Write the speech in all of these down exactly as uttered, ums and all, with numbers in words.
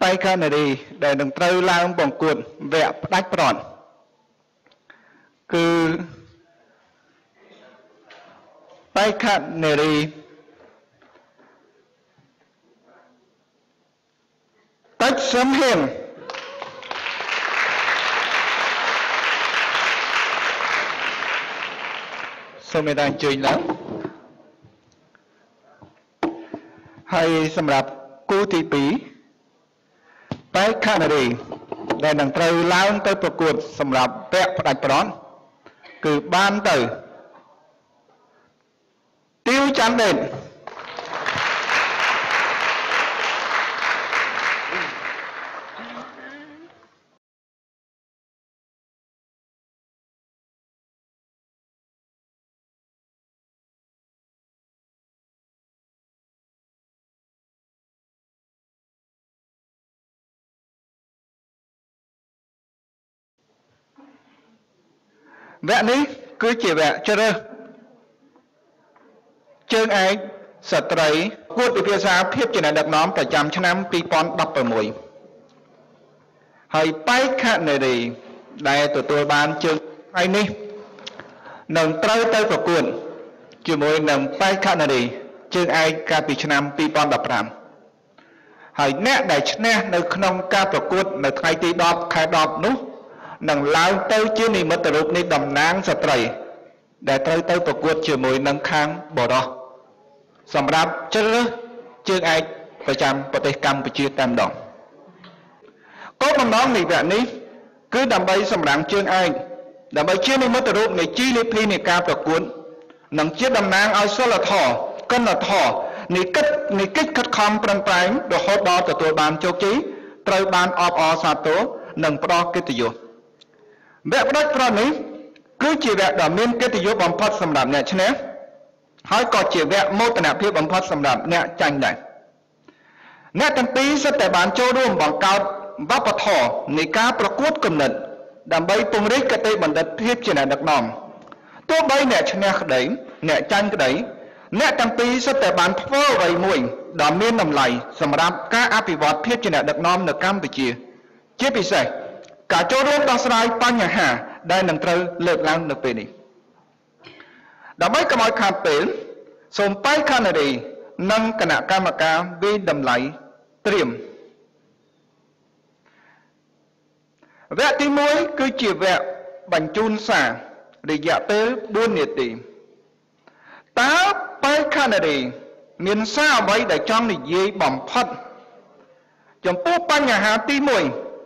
bay khăn này đi để đừng trâu lao bỏng cuộn vẽ đách tròn cứ bay khăn này đi tách sớm hiền sau này đang chơi lắm hay xâm nhập cú thị phí bay khăn này đi để đừng trâu lao tớiประกวดสำหรับแปะประดับร้อนคือบ้านเต๋อtiêu chắn đền vẽ ní cứ chỉ vẽ cho rơ chương aiสตรีพูดภาษาเพียบจะได้ดับน้อมประจำชั้นน้ำปีปอนดับประมวยให้ไปขณะดีได้ตัวตัวบานchươngไอ้นี่หนึ่งเต้าเต้าประกวดจู่มวยหนึ่งไปขณะดีchươngไอ้การปีชั้นน้ำปีปอนดับรำให้แน่ได้ชนะในขนมการประกวดในไทยตีดอบใครดอบนู้หนังเล้าเต้าชื่อนี่มัตตรุปนี่ดำนางสตรีได้เต้าเต้าประกวดจู่มวยหนังค้างบ่ดอสำหรับเจ้าชื่อไอ้ประจำปฏิกรรมประชีตามดองก็มันน้องในแบบนี้คือดำใบสำหรับชื่อไอ้ดำใบชื่อในมัตตรุปในจีลิพีในการประกวดหนังชื่อดำนางเอาโซลาทอก็นทอในกิจในกิจขัดคำปรังปรายโดยฮอดดอตัวตัวบานโจกี้ไตรบานออบอสาโตหนังปลอกกิตโยแบบรักพระนี้คือจีแบบดอมินกิตโยบอมพัดสำหรับเนี่ยชนะให้ก่อจีแบบโมตนาเพียบบอมพัดสำหรับเนี่ยจังได้เนี่ยตั้งปีสเตบานโจร่วมบังเกาวัปทอในการประกวดกำเนิดดำใบปงริกเตบันดัดเพียบจีน่าดักนอมตัวใบเนี่ยชนะกระไดเนี่ยจังกระไดเนี่ยตั้งปีสเตบานพ่อใบมวยดอมินนำไหลสำหรับการอภิวัตเพียบจีน่าดักนอมในกัมพูชีเชื่อพิเศษการโจร่วมดังสลายปัญหาได้หนังเตอเลิกล้างในปีนี้ดำไม่กระมอยขาดเป็นสมไปขนาดีนั่งคณะกรรมการวิดำไหลเตรียมแวะที่มวยคือจีแวะบรรจุนสาระยะเตอบุญเนตีตาไปขนาดีเมียนซาไว้ได้จ้องในเย่บ่มพัดจมปูปัญหาที่มวย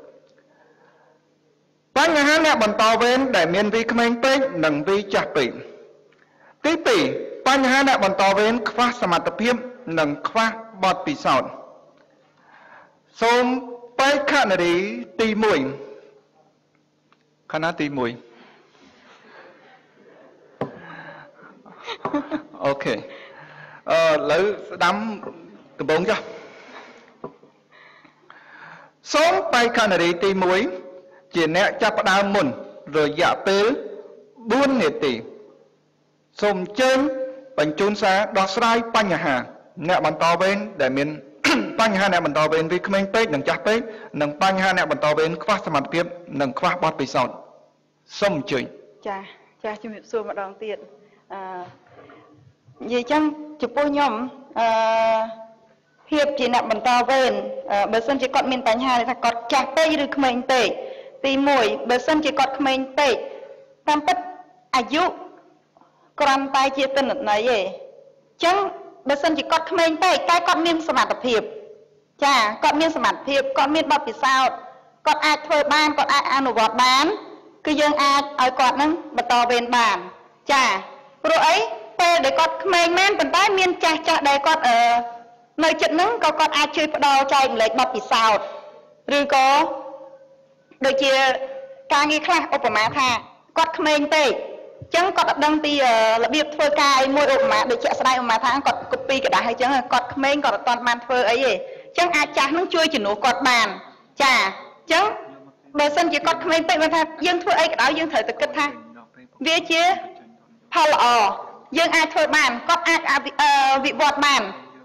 ปัญหาเนี่ยบรรทอเว้นได้เมียนวีขมิ้นเป็ดหนังวีจักปีที่ปีปัญหาเนี่ยบรรทอเว้นคว้าสมรรถเพียบหนังคว้าบอดปีศาจสมไปขณะดีตีมวยคณะตีมวยโอเคเออแล้วดำกระบงจ้ะสมไปขณะดีตีมวยจีเนะจับดาวมุนระยะเปลบุญเนติสมเจนปัญจุนสาดอกสลายปัญหาเนี่ยบรรทอเว้นแต่เมียน ปัญหาเนี่ยบรรทอเว้นวิขมิ้นเป็ดหนังจักเป็ดหนังปัญหาเนี่ยบรรทอเว้นคว้าสมรรถเพียบหนังคว้าบอดปีศาจส้มจุยจ้าจ้าจุ่มส่วนมาดองเตียนยี่จังจุปุยมเพียบจีเนะบรรทอเว้นเบอร์ซันจีกอดมีปัญหาเลยถ้ากอดจักเป็ดหรือขมิ้นเป็ดตีมวยเบอร์ซันจีกอดขมิ้นเป็ดตามปัดอายุกรำตายเจตนาไหนเย่จังเบอร์ซันจีกอดขมิ้นเป็ดใกล้กอดมีสมรรถเพียบจ้ากอดมีสมรรถเพียบกอดมีบอดปีศาจกอดอาจเทยบ้านกอดอาจอนุวัตบ้านคือยังอาจเอากอดนั้นมาต่อเวนบ้านจ้าโปรไอ้เปิดเด็กกอดขมิ้นแม่นเป็นใต้เมียนจ้าจ้าเด็กกอดเออในจุดนั้นก็กอดอาจช่วยพอดอใจเล็กบอดปีศาจหรือก็โดยเฉพาะการงี้ค่ะอุปมาค่ะกอดขมิ้นเป็ดจังกอดดังตีระเบียบเฟอร์กายมวยอุปมาโดยเฉพาะสไลด์อุปมาทางกอดกุปีกระดาษให้จังกอดขมิ้นกอดตอนมันเฟอร์ไอ้จังอาจารย์นั่งช่วยจุดหนูกอดบานจ้าจังเบอร์ซันจะกอดขมิ้นเป็ดมาท่ายังเฟอร์ไอ้กระดาษยังเถิดตะกัดท่าเวียเชี่ยพอลอยังอาจเฟอร์บานกอดอาจวิวอดบาน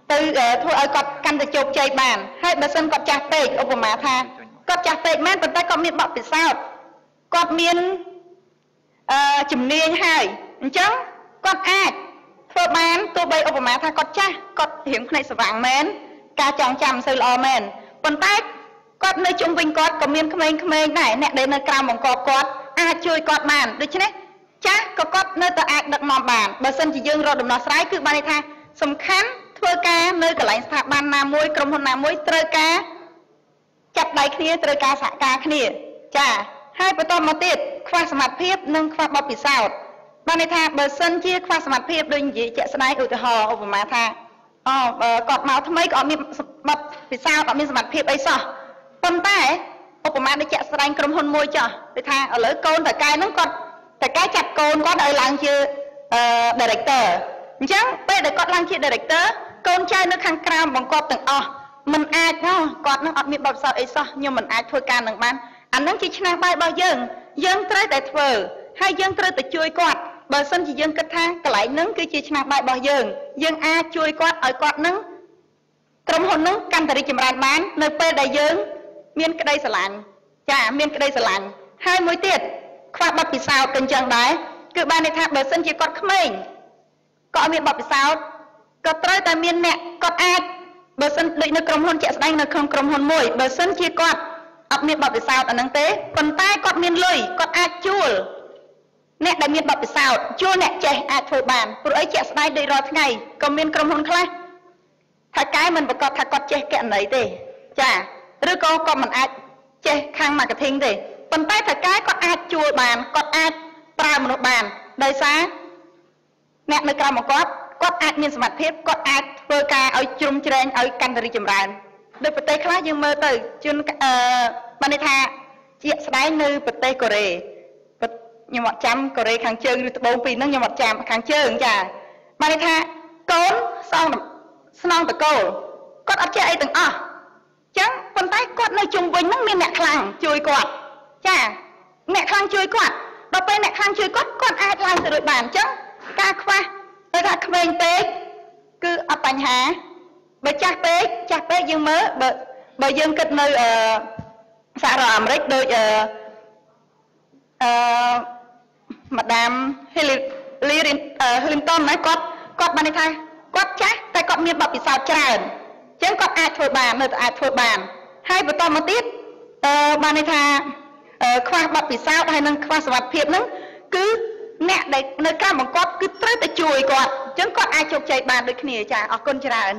ទៅធ្វើឲ្យគាត់កាន់តែជោគជ័យបានហើយបើសិនគាត់ចាស់ពេកឧបមាថាគាត់ចាស់ពេកមែនប៉ុន្តែគាត់មានបទពិសោធន៍គាត់មានអឺជំនាញហើយអញ្ចឹងគាត់អាចធ្វើបានទោះបីឧបមាថាគាត់ចាស់គាត់រៀងភ្នែកស្វាងមែនការចងចាំមិនសូវល្អមែនប៉ុន្តែគាត់នៅជុំវិញគាត់ក៏មានក្មេងៗដែរអ្នកដែលនៅក្រៅបង្កប់គាត់អាចជួយគាត់បានដូច្នេះចាស់ក៏គាត់នៅតែអាចដឹកនាំបានបើសិនជាយើងរកដំណោះស្រាយគឺបានន័យថាសំខាន់ធ្វើការនៅកន្លែងស្ថាប័នណាមួយក្រុមហ៊ុនណាមួយត្រូវការចាប់ដៃគ្នាត្រូវការសហការគ្នាចាហើយបន្តមកទៀតខ្វះសមត្ថភាពនិងខ្វះបទពិសោធន៍បានន័យថាបើសិនជាខ្វះសមត្ថភាពដូចនិយាយជាក់ស្ដែងឧទាហរណ៍ឧបមាថាអូគាត់មកថ្មីក៏អត់មានបទពិសោធន៍អត់មានសមត្ថភាពអីសោះប៉ុន្តែឧបមាដូចជាក់ស្ដែងក្រុមហ៊ុនមួយចោះគេថាឥឡូវកូនតកែហ្នឹងគាត់តកែចាត់កូនគាត់ឲ្យឡើងជាអឺ director អញ្ចឹងពេលដែលគាត់ឡើងជា director កូនចៅនៅខាងក្រៅបង្កប់ទាំងអស់មិនអាចហ៎គាត់នឹងអត់មានបទពិសោធន៍អីសោះខ្ញុំមិនអាចធ្វើការនឹងបានអានឹងជាឆ្នាំបាយរបស់យើងយើងត្រូវតែធ្វើហើយយើងត្រូវតែជួយគាត់បើសិនជាយើងគិតថាកន្លែងហ្នឹងគឺជាឆ្នាំបាយរបស់យើងយើងអាចជួយគាត់ឲ្យគាត់នឹងក្រុមហ៊ុនហ្នឹងកាន់តែរីកចម្រើនបាននៅពេលដែលយើងមានក្តីស្រឡាញ់ចាមានក្តីស្រឡាញ់ហើយមួយទៀតខ្វះបទពិសោធន៍ក៏អញ្ចឹងដែរគឺបានន័យថាបើសិនជាគាត់ក្មេងក៏អត់មានបទពិសោធន៍ក៏ត្រូវតែមានអ្នកគាត់អាចបើសិនដូចនៅក្រុមហ៊ុនជាក់ស្ដែងនៅក្នុងក្រុមហ៊ុនមួយបើសិនជាគាត់អត់មានបទពិសោធន៍អាហ្នឹងទេប៉ុន្តែគាត់មានលុយគាត់អាចជួលអ្នកដែលមានបទពិសោធន៍ជួលអ្នកចេះអាចធ្វើបានព្រោះអីជាក់ស្ដែងដូចរាល់ថ្ងៃក៏មានក្រុមហ៊ុនខ្លះថាកែមិនប្រកាសថាគាត់ចេះកណន័យទេចាឬក៏គាត់មិនអាចចេះខាង marketing ទេប៉ុន្តែថាកែគាត់អាចជួលបានគាត់អាចប្រើមនុស្សបានដោយសារអ្នកនៅក្រៅមកគាត់គាត់អាចមានសមត្ថភាពគាត់អាចធ្វើការឲ្យជ្រុំជ្រែងឲ្យកាន់តែរីកចម្រើនដោយប្រទេសខ្លះយើងមើលទៅជនអឺបានន័យថាជាក់ស្ដែងនៅប្រទេសកូរ៉េខ្ញុំអត់ចាំកូរ៉េខាងជើងឬត្បូងពីរហ្នឹងខ្ញុំអត់ចាំខាងជើងចាបានន័យថាកូនសងស្នងតកូលគាត់អត់ចេះអីទាំងអស់ចឹងប៉ុន្តែគាត់នៅជុំវិញហ្នឹងមានអ្នកខ្លាំងជួយគាត់ចាអ្នកខ្លាំងជួយគាត់ដល់ពេលអ្នកខ្លាំងជួយគាត់គាត់អាចឡើងទៅរួចបានចឹងការខ្វះទៅថាក្មេងពេកគឺអត់បញ្ហាបើចាស់ពេកចាស់ពេកយើងមើលបើបើយើងគិតនៅអឺសហរដ្ឋអាមេរិកដូចអឺអឺម៉ាដាម Hillary Clinton ណាគាត់គាត់បានន័យថាគាត់ចាស់តែគាត់មានបទពិសោធន៍ច្រើនអញ្ចឹងគាត់អាចធ្វើបាននៅតែអាចធ្វើបានហើយបន្តមកទៀតអឺបានន័យថាខ្វះបទពិសោធន៍ហើយនឹងខ្វះសមត្ថភាពហ្នឹងគឺអ្នកដែលនៅក្រៅបង្គាប់គឺត្រូវតែជួយគាត់អញ្ចឹងគាត់អាចជោគជ័យបានដូចគ្នាចាអរគុណច្រើន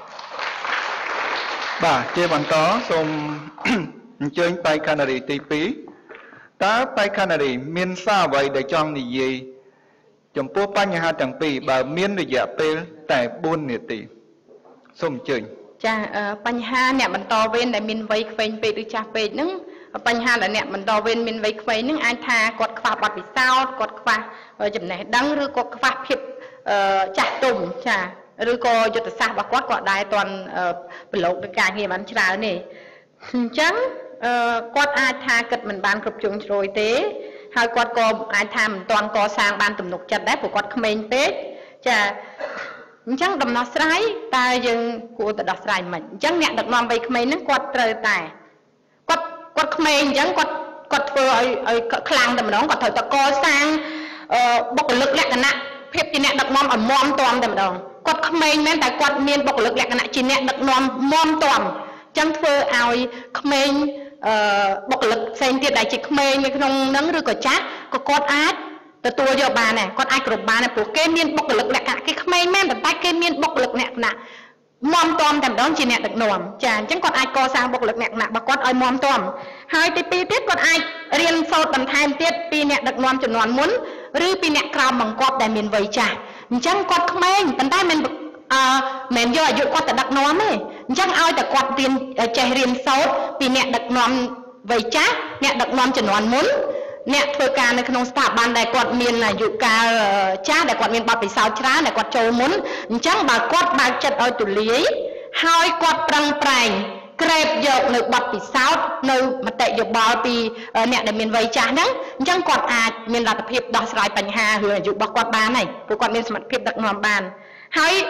បាទជាបន្តសូមអញ្ជើញបេក្ខនារីទីពីរតើបេក្ខនារីមានសារអ្វីដែលចង់និយាយចំពោះបញ្ហាទាំងពីរបើមានរយៈពេលតែបួននាទីសូមអញ្ជើញចាបញ្ហាអ្នកបន្តវេនដែលមានវ័យក្មេងពេកឬចាស់ពេកហ្នឹងបញ្ហាដែលអ្នកបន្តវេនមានវ័យក្មេងហ្នឹងអាចថាគាត់ខ្វះបទពិសោធន៍គាត់ខ្វះចំណេះដឹងឬក៏ខ្វះភាពចាស់ទុំចាឬក៏យុទ្ធសាស្ត្ររបស់គាត់ក៏ដែរតន់ប្រឡូកនឹងការងារបានច្រើនទេអញ្ចឹងគាត់អាចថាគិតមិនបានគ្រប់ជ្រុងជ្រោយទេហើយគាត់ក៏អាចថាមិនទាន់កសាងបានទំនុកចិត្តដែរព្រោះគាត់ក្មេងពេកចាអញ្ចឹងដំណោះស្រាយតើយើងគួរទៅដោះស្រាយមិនអញ្ចឹងអ្នកដឹកនាំវ័យក្មេងហ្នឹងគាត់ត្រូវតែគាត់គាត់ក្មេងអញ្ចឹងគាត់គាត់ធ្វើឲ្យឲ្យខ្លាំងតែម្ដងគាត់ត្រូវតែកសាងបុគ្គលិកលក្ខណៈភាពជាអ្នកដឹកនាំឲ្យមាំទាំតែម្ដងគាត់ក្មេងមែនតែគាត់មានបុគ្គលិកលក្ខណៈជាអ្នកដឹកនាំមាំទាំអញ្ចឹងធ្វើឲ្យក្មេងអឺបុគ្គលិកផ្សេងទៀតដែលជាក្មេងនៅក្នុងហ្នឹងឬក៏ចាស់ក៏គាត់អាចទទួលយកបានដែរគាត់អាចគ្រប់បានដែរព្រោះគេមានបុគ្គលិកលក្ខណៈគេក្មេងមែនតែគេមានបុគ្គលិកលក្ខណៈមាំទាំតែម្ដងជាអ្នកដឹកនាំចាអញ្ចឹងគាត់អាចកសាងបុគ្គលិកលក្ខណៈរបស់គាត់ឲ្យមាំទាំហើយទីពីរទៀតគាត់អាចរៀនសូត្របន្ថែមទៀតពីអ្នកដឹកនាំជំនាន់មុនឬពីអ្នកក្រោមបង្គាប់ដែលមានវ័យចាស់អញ្ចឹងគាត់ក្មេងប៉ុន្តែមិនអឺមិនយកអាយុគាត់ទៅដឹកនាំទេអញ្ចឹងឲ្យតែគាត់រៀនចេះរៀនសូត្រពីអ្នកដឹកនាំវ័យចាស់អ្នកដឹកនាំជំនាន់មុនអ្នកធ្វើការនៅក្នុងស្ថាប័នដែលគាត់មានអាយុកាលចាស់ដែលគាត់មានបទពិសោធន៍ច្រើនដែលគាត់ចូលមុនអញ្ចឹងបើគាត់បើកចិត្តឲ្យទូលាយហើយគាត់ប្រឹងប្រែងក្រេបយកនៅបទពិសោធន៍នៅមតិយោបល់ពីអ្នកដែលមានវ័យចាស់ហ្នឹងអញ្ចឹងគាត់អាចមានលទ្ធភាពដោះស្រាយបញ្ហារឿងអាយុរបស់គាត់បានហើយព្រោះគាត់មានសមត្ថភាពដឹកនាំបានហើយ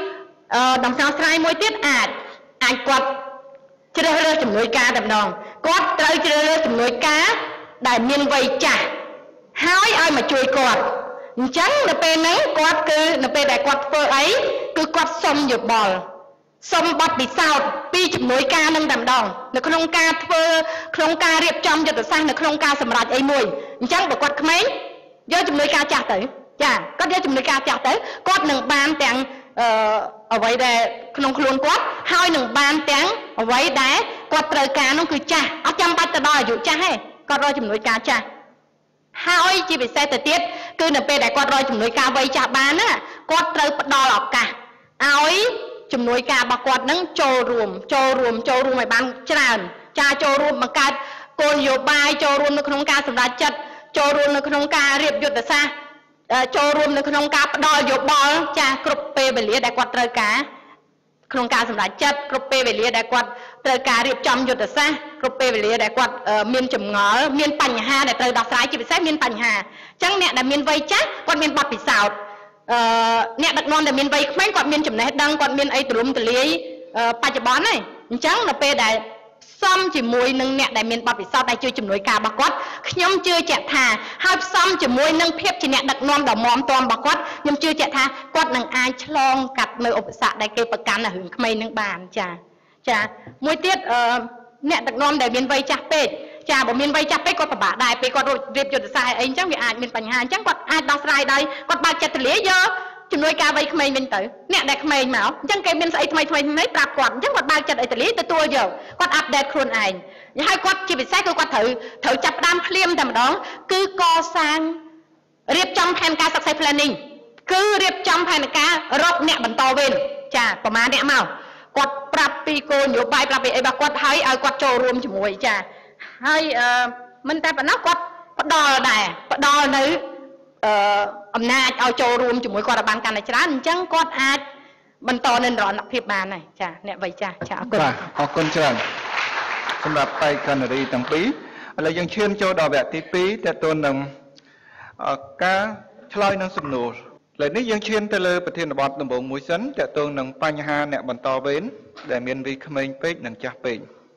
ដំណោះស្រាយមួយទៀតអាចអាចគាត់ជ្រើសរើសជំនួយការតែម្ដងគាត់ត្រូវជ្រើសរើសជំនួយការដែលមានវ័យចាស់ហើយឲ្យមកជួយគាត់អញ្ចឹងនៅពេលហ្នឹងគាត់គឺនៅពេលដែលគាត់ធ្វើអីគឺគាត់សុំយោបល់សុំបទពិសោធន៍ពីជំនួយការនឹងតែម្ដងនៅក្នុងការធ្វើក្នុងការរៀបចំយុទ្ធសាស្ត្រនៅក្នុងការសម្រេចអីមួយអញ្ចឹងបើគាត់ក្មេងយកជំនួយការចាស់ទៅចាគាត់យកជំនួយការចាស់ទៅគាត់នឹងបានទាំងអឺអ្វីដែលក្នុងខ្លួនគាត់ហើយនឹងបានទាំងអ្វីដែលគាត់ត្រូវការនោះគឺចាស់អត់ចាំបាច់ទៅដល់អាយុចាស់ទេគាត់រកជំនួយការចាស់ហើយជាពិសេសទៅទៀតគឺនៅពេលដែលគាត់រកជំនួយការវ័យចាស់បានណាគាត់ត្រូវផ្ដល់ឱកាសឲ្យជំនួយការរបស់គាត់នឹងចូលរួមចូលរួមចូលរួមឲ្យបានច្រើនចាចូលរួមបង្កើតគោលនយោបាយចូលរួមនៅក្នុងការសម្រេចចិត្តចូលរួមនៅក្នុងការរៀបយុទ្ធសាស្ត្រចូលរួមនៅក្នុងការផ្ដល់យោបល់ចាគ្រប់ពេលវេលាដែលគាត់ត្រូវការក្នុងការសម្រេចចិត្តគ្រប់ពេលវេលាដែលគាត់ត្រូវការរៀបចំយុទ្ធសាស្ត្រគ្រប់ពេលវេលាដែលគាត់មានចម្ងល់មានបញ្ហាដែលត្រូវដោះស្រាយជាពិសេសមានបញ្ហាអញ្ចឹងអ្នកដែលមានវ័យចាស់គាត់មានបទពិសោធន៍អឺអ្នកដឹកនាំដែលមានវ័យក្មេងគាត់មានចំណេះដឹងគាត់មានអីទូលំទូលាយបច្ចុប្បន្នហើយអញ្ចឹងនៅពេលដែលផ្សំជាមួយនឹងអ្នកដែលមានបទពិសោធន៍ដែលជួយជំនួយការរបស់គាត់ខ្ញុំជឿជាក់ថាហើយផ្សំជាមួយនឹងភាពជាអ្នកដឹកនាំដ៏មាំទាំរបស់គាត់ខ្ញុំជឿជាក់ថាគាត់នឹងអាចឆ្លងកាត់នៅឧបសគ្គដែលគេប្រកាន់នៅរឿងក្មេងនឹងបានចាចាមួយទៀតអឺអ្នកដឹកនាំដែលមានវ័យចាស់ពេកចាបើមានវ័យចាស់ពេកគាត់ពិបាកដែរពេលគាត់រៀបយុទ្ធសាស្ត្រអីអញ្ចឹងវាអាចមានបញ្ហាអញ្ចឹងគាត់អាចដោះស្រាយដោយគាត់បើកចិត្តទូលាយយកជំនួយការវ័យក្មេងវិញទៅអ្នកដែលក្មេងមកអញ្ចឹងគេមានស្អីថ្មីថ្មីថ្មីប្រាប់គាត់អញ្ចឹងគាត់បើកចិត្តអីទូលាយទទួលយកគាត់អាប់ដេតខ្លួនឯងហើយគាត់ជាពិសេសគឺគាត់ត្រូវត្រូវចាប់ផ្ដើមភ្លាមតែម្ដងគឺកសាងរៀបចំផែនការ success planning គឺរៀបចំផែនការរកអ្នកបន្តវេនចាប្រហែលអ្នកមកគាត់ប្រាប់ពីគោលនយោបាយប្រាប់ពីអីរបស់គាត់ហើយឲ្យគាត់ចូលរួមជាមួយចាហើយអឺមិនតែប៉ុណ្ណោះគាត់ផ្ដល់ដែរផ្ដល់នៅអឺអំណាចឲ្យចូលរួមជាមួយគាត់ឲ្យបានកាន់តែច្រើនអញ្ចឹងគាត់អាចបន្តនៅនិរន្តរភាពបានហើយចាអ្នកវ័យចាស់ចាអរគុណបាទអរគុណច្រើនសម្រាប់បេក្ខនារីទាំងពីរឥឡូវយើងឈានចូលដល់វគ្គទីពីរតើតើនឹងការឆ្លើយនឹងសំណួរឥឡូវនេះយើងឈានទៅលើប្រធានបទដំបូងមួយសិនតើតើនឹងបញ្ហាអ្នកបន្តវេនដែលមានវ័យក្មេងពេកនិងចាស់ពេក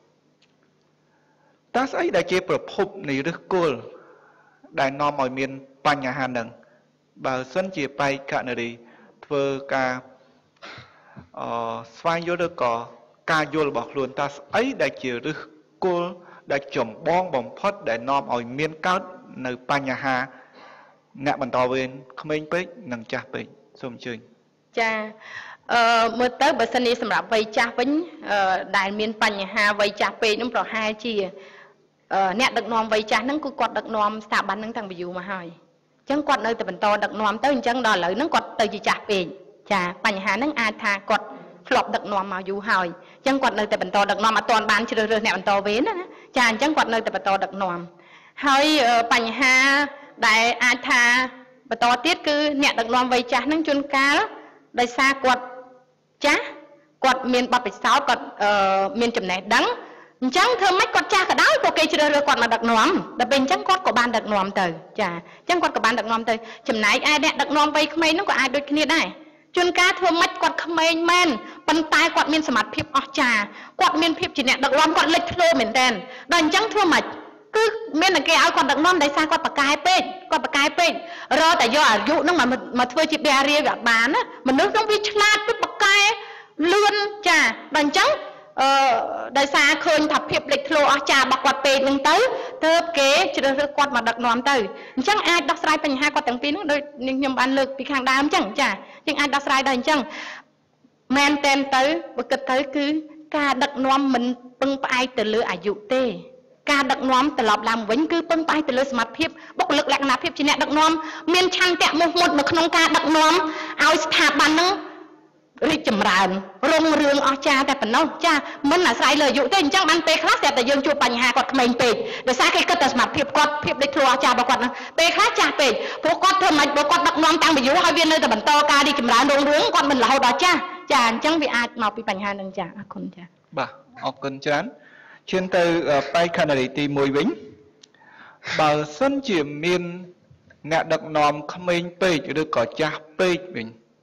តើស្អីដែលជាប្រភពនៃឫសគល់ដែលនាំឲ្យមានបញ្ហានឹងបើសិនជាបេក្ខនារីធ្វើការអឺស្វែងយល់ឬក៏ការយល់របស់ខ្លួនតើស្អីដែលជាឫសគល់ដែលចម្បងបំផុតដែលនាំឲ្យមានកើតនៅបញ្ហាអ្នកបន្តវេនក្មេងពេកនិងចាស់ពេកសូមអញ្ជើញចាអឺមើលទៅបើសិននេះសម្រាប់វ័យចាស់វិញអឺដែលមានបញ្ហាវ័យចាស់ពេកនឹងប្រហែលជាអ្នកដឹកនាំវ័យចាស់ហ្នឹងគឺគាត់ដឹកនាំស្ថាប័នហ្នឹងតាំងពីយូរមកហើយអញ្ចឹងគាត់នៅតែបន្តដឹកនាំទៅអញ្ចឹងដល់ឥឡូវហ្នឹងគាត់ទៅជាចាស់ពេកចាបញ្ហាហ្នឹងអាចថាគាត់ធ្លាប់ដឹកនាំមកយូរហើយអញ្ចឹងគាត់នៅតែបន្តដឹកនាំអត់ទាន់បានជ្រើសរើសអ្នកបន្តវេនណាចាអញ្ចឹងគាត់នៅតែបន្តដឹកនាំហើយបញ្ហាដែលអាចថាបន្តទៀតគឺអ្នកដឹកនាំវ័យចាស់ហ្នឹងជួនកាលដោយសារគាត់ចាស់គាត់មានបទពិសោធន៍គាត់មានចំណេះដឹងអញ្ចឹងធ្វើម៉េចគាត់ចាស់ក៏ដោយពួកគេជ្រើសរើសគាត់មកដឹកនាំដល់ពេលអញ្ចឹងគាត់ក៏បានដឹកនាំទៅចាអញ្ចឹងគាត់ក៏បានដឹកនាំទៅចំណែកឯអ្នកដឹកនាំវ័យក្មេងនោះក៏អាចដូចគ្នាដែរជួនកាលធ្វើម៉េចគាត់ក្មេងមែនប៉ុន្តែគាត់មានសមត្ថភាពអស្ចារ្យគាត់មានភាពជាអ្នកដឹកនាំគាត់លេចធ្លោមែនតើដល់អញ្ចឹងធ្វើម៉េចគឺមានតែគេឲ្យគាត់ដឹកនាំដោយសារគាត់ប្រកែពេកគាត់ប្រកែពេករកតែយកអាយុហ្នឹងមកមកធ្វើជាបារាវាបានណាមនុស្សហ្នឹងវាឆ្លាតទៅប្រកែលឿនចាដល់អញ្ចឹងអឺដោយសារឃើញថាភាពលេចធ្លោអស្ចារ្យរបស់គាត់ពេកហ្នឹងទៅទើបគេជ្រើសរើសគាត់មកដឹកនាំទៅអញ្ចឹងអាចដោះស្រាយបញ្ហាគាត់ទាំងពីរហ្នឹងដូចខ្ញុំបានលើកពីខាងដើមអញ្ចឹងចាយើងអាចដោះស្រាយដែរអញ្ចឹងមែនតែនទៅបើគិតទៅគឺការដឹកនាំមិនពឹងផ្អែកទៅលើអាយុទេការដឹកនាំត្រឡប់ឡើងវិញគឺពឹងផ្អែកទៅលើសមត្ថភាពបុគ្គលិកលក្ខណៈភាពជាអ្នកដឹកនាំមានឆន្ទៈមោះមុតនៅក្នុងការដឹកនាំឲ្យស្ថាប័នហ្នឹងរីកចម្រើនរុងរឿងអស្ចារ្យតែប៉ុណ្ណោះចាមិនអាស្រ័យលើអាយុទេអញ្ចឹងបានពេលខ្លះតែតែយើងជួបបញ្ហាគាត់ក្មេងពេកដោយសារគេគិតតែសមត្ថភាពគាត់ភាពលេចធ្លោអស្ចារ្យរបស់គាត់ហ្នឹងពេលខ្លះចាស់ពេកព្រោះគាត់ធ្វើមិនបើគាត់ដឹកនាំតាំងពីយូរហើយវានៅតែបន្តការរីកចម្រើនរុងរឿងគាត់មិនរហូតដល់ចាស់ចាអញ្ចឹងវាអាចមកពីបញ្ហាហ្នឹងចាអរគុណចាបាទអរគុណច្រើនឈានទៅបេក្ខនារីទីមួយវិញបើសិនជាមានអ្នកដឹកនាំក្មេងពេកឬក៏ចាស់ពេកវិញ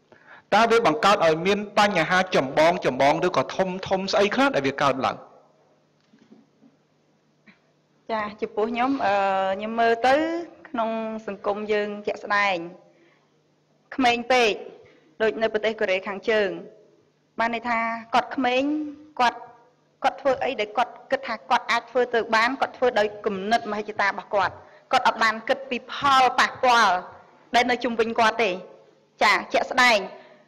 ta với bằng cao ở miền Tây nhà ha chầm bong chầm bong đứa có thông thông xây khác để việc cao lặng cha chụp bố nhóm nhóm mơ tới nông sừng cung dương chẹt này khmênh pê đôi nơi bờ tây của rễ kháng trường ban này tha cọt khmênh cọt cọt phơi ấy để cọt kết tha cọt ác phơi từ bán cọt phơi đời cùm nứt mà hay chỉ ta bạc cọt cọt ở bàn kết bị phao bạc quà đây nơi trung bình quạt để chả chẹt này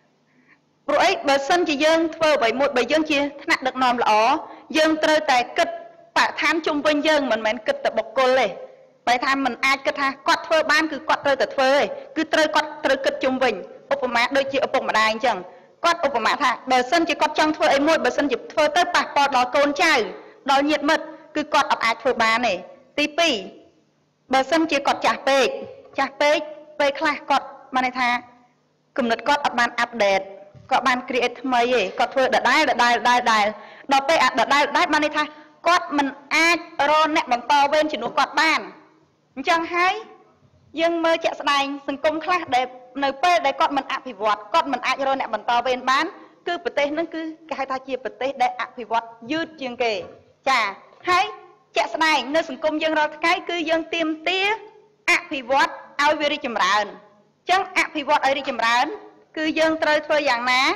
rồi bờ sân chỉ dương phơi bảy một bảy dương chia nặng được nòm lỏ dương trơi tại kết bạc tham trung bình dương mình mình kết tập bọc cô lệ bài tham mình ai kết ha quạt phơi ban cứ quạt trơi từ phơi cứ trơi quạt trơi kết trung bình Opama đôi chị Opama đài chẳng quát Opama thà bờ sân chỉ quát trong phơi ấy môi bờ sân chỉ phơi tới bạc bọt đó côn chài đó nhiệt mật cứ quát ập ai phơi ba này tí pì bờ sân chỉ quát chả pê chả pê pê khai quát mà này thà cùng nứt quát ập ban update quát ban create mấy ấy quát phơi đợt đai đợt đai đai đai đó pê đợt đai đai mà này thà quát mình ai ron nẹt bằng to bên chỉ nuốt quát ban chẳng hay dương mơ chẹt sài sừng cung khai đẹp nơi pe để con mình áp vọt con mình ai rồi nè mình to bên bán cứ bật tê nó cứ cái hai ta chia bật tê để áp vọt dư chiêng kề chả hay chẹt này nơi sừng cung dân rồi cái cứ dân tiêm tía áp vọt ao về đi chìm rán chẳng áp vọt ở đi chìm rán cứ dân trời thôi dạng ná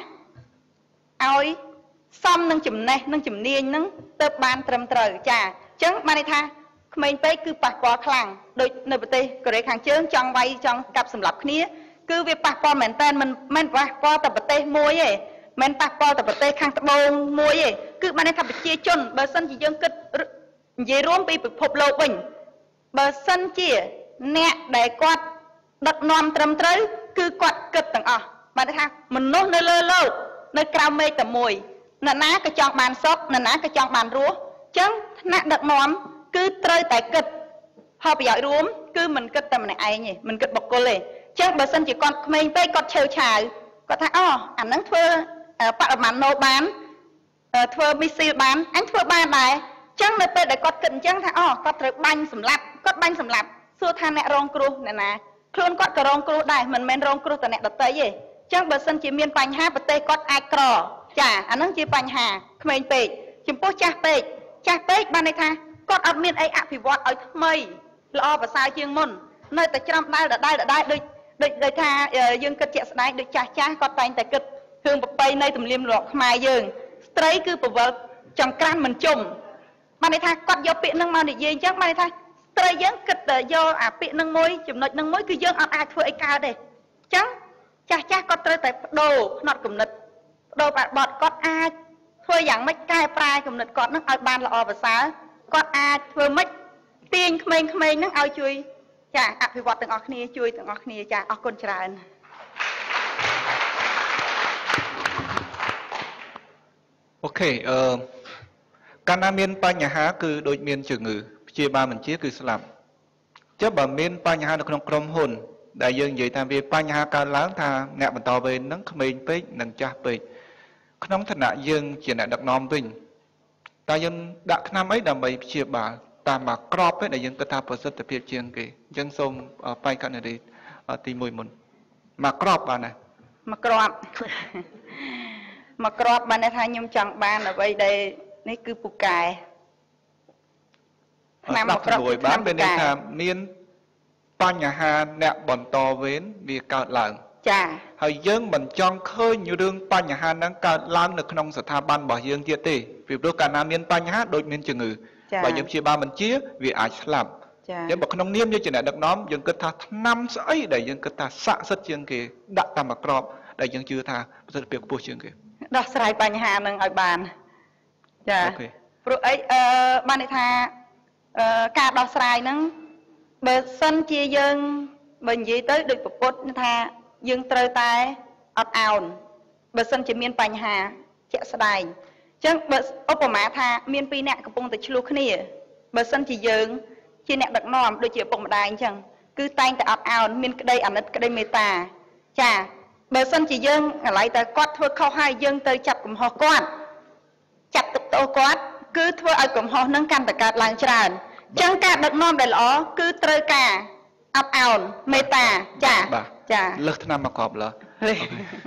ao xong nâng chìm này nâng chìm niên nâng tập ban trầm trời chả chẳng mà này tha mình pe cứ bạc quá khăng đôi nơi bật tê cái kháng chướng trong vay trong cặp sầm lập kia cứ việc bạc qua mình tên mình mình bạc qua tập bật tê môi ấy mình bạc qua tập bật tê khang tập bông môi ấy cứ mà này thằng bị chia chôn bờ sân chỉ dân kịch dễ rốn bị phục lộ bình bờ sân chia nè để quạt đặt nón trầm tới cứ quạt kịch tầng à mà này thằng mình nốt nơi lơ lơ nơi cao mê tầm mùi nè ná cái chọn bàn sốt nè ná cái chọn bàn rúa chấn nè đặt nón cứ trơi tại kịch họ bị giỏi rúm cứ mình kịch tầm này ai nhỉ mình kịch bọc cô lệ chắc bờ sân chỉ còn mình tay còn trêu chài có thằng ó ảnh nắng thưa bạn mà nô bán thưa missile bán anh thưa ba này chắc nơi pe để có kịch chắc thằng ó cóត្រូវបាញ់សម្លាប់គាត់បាញ់សម្លាប់សួរថាអ្នករងគ្រោះអ្នកណាខ្លួនគាត់ក៏រងគ្រោះដែរមិនមែនរងគ្រោះតែអ្នកដទៃទេចឹងបើសិនជាមានបញ្ហាប្រទេសគាត់អាចក្រចាអាហ្នឹងជាបញ្ហាក្មេងពេកចំពោះចាស់ពេកចាស់ពេកបានន័យថាគាត់អត់មានអីអភិវឌ្ឍឲ្យថ្មីល្អប្រសើរជាងមុននៅតែច្រំដែលដដែលដដែលដូចដូចដូចថាយើងគិតជាក់ស្ដែងដូចចាស់ចាស់គាត់តែងតែគិតគ្រឿងប្រពៃនៃទំនៀមទម្លាប់ខ្មែរយើងស្ត្រីគឺពវល់ចង្ក្រានមិនជុំបានន័យថាគាត់យកពាក្យនឹងមកនិយាយអញ្ចឹងបានន័យថាស្ត្រីយើងគិតតែយកអាពាក្យនឹងមួយចំណុចនឹងមួយគឺយើងអត់អាចធ្វើអីកើតទេអញ្ចឹងចាស់ចាស់គាត់ត្រូវតែបដូរផ្នត់គំនិតបដូរបត់គាត់អាចធ្វើយ៉ាងម៉េចកែប្រែគំនិតគាត់នឹងឲ្យបានល្អប្រសើរគាត់អាចធ្វើម៉េចទាញក្មេងៗនឹងឲ្យជួយចាអភិវឌ្ឍទាំងអស់គ្នាជួយទាំងអស់គ្នាចាអរគុណច្រើនអូខេអឺកាលណាមានបញ្ហាគឺដូចមានជំងឺព្យាបាលមិនជាគឺស្លាប់ចុះបើមានបញ្ហានៅក្នុងក្រុមហ៊ុនដែលយើងនិយាយថាវាបញ្ហាកើតឡើងថាអ្នកបន្តវេននឹងក្មេងពេកនិងចាស់ពេកក្នុងឋានៈយើងជាអ្នកដឹកនាំវិញតើយើងដាក់ថ្នាំអីដើម្បីព្យាបាលតាមមកក្របទេដែលយើងគិតថាប្រសិទ្ធភាពជាងគេអញ្ចឹងសូមបេក្ខនារីទីមួយមុនមកក្របបានណាមកក្របមកក្របបានថាខ្ញុំចង់បានអ្វីដែលនេះគឺពូកែថ្នាំមកក្របបានពេលនេះថាមានបញ្ហាអ្នកបន្តវេនវាកើតឡើងចាហើយយើងមិនចង់ឃើញរឿងបញ្ហាហ្នឹងកើតឡើងនៅក្នុងស្ថាប័នរបស់យើងទៀតទេពីព្រោះកាលណាមានបញ្ហាដូចមានជំងឺបើយើងព្យាបាលមិនជាវាអាចស្លាប់អញ្ចឹងបើក្នុងនាមយើងជាអ្នកដឹកនាំយើងគិតថាថ្នាំស្អីដែលយើងគិតថាស័ក្តិសិទ្ធិជាងគេដាក់តាមក្របដែលយើងជឿថាប្រសិទ្ធភាពខ្ពស់ជាងគេដោះស្រាយបញ្ហាហ្នឹងឲ្យបានចាព្រោះអីអឺបានន័យថាអឺការដោះស្រាយហ្នឹងបើសិនជាយើងបើនិយាយទៅដូចប្រពុតថាយើងត្រូវតែអត់អោនបើសិនជាមានបញ្ហាជាក់ស្ដែងអញ្ចឹងបើឧបមាថាមានពីរអ្នកកំពុងតែឆ្លោះគ្នាបើសិនជាយើងជាអ្នកដឹកនាំដូចជាឪពុកម្ដាយអញ្ចឹងគឺតែងតែអត់អោនមានក្តីអាណិតក្តីមេត្តាចាបើសិនជាយើងកន្លែងតែគាត់ធ្វើខុសហើយយើងទៅចាប់កំហុសគាត់ចាប់ទុកទោសគាត់គឺធ្វើឲ្យកំហុសនឹងកាន់តែកើតឡើងច្រើនអញ្ចឹងការដឹកនាំដែលល្អគឺត្រូវការអត់អោនមេត្តាចាចាលើសថ្នាំមកក្របលើ